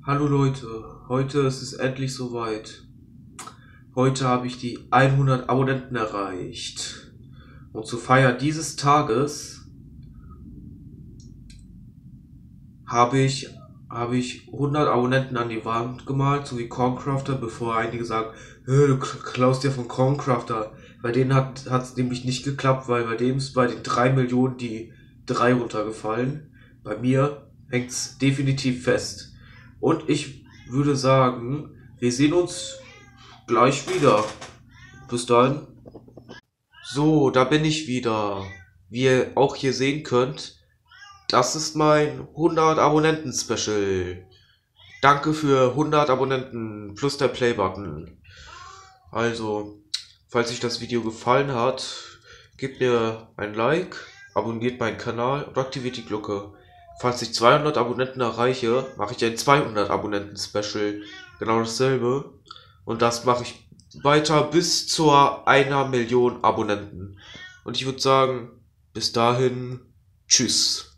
Hallo Leute, heute ist es endlich soweit. Heute habe ich die 100 Abonnenten erreicht. Und zur Feier dieses Tages habe ich 100 Abonnenten an die Wand gemalt, so wie Corncrafter, bevor einige sagen, du klaust dir von Corncrafter. Bei denen hat es nämlich nicht geklappt, weil bei dem ist bei den 3 Millionen die 3 runtergefallen. Bei mir hängt es definitiv fest. Und ich würde sagen, wir sehen uns gleich wieder. Bis dann. So, da bin ich wieder. Wie ihr auch hier sehen könnt, das ist mein 100 Abonnenten Special. Danke für 100 Abonnenten plus der Play-Button. Also, falls euch das Video gefallen hat, gebt mir ein Like, abonniert meinen Kanal und aktiviert die Glocke. Falls ich 200 Abonnenten erreiche, mache ich ein 200 Abonnenten Special. Genau dasselbe. Und das mache ich weiter bis zur 1 Million Abonnenten. Und ich würde sagen, bis dahin, tschüss.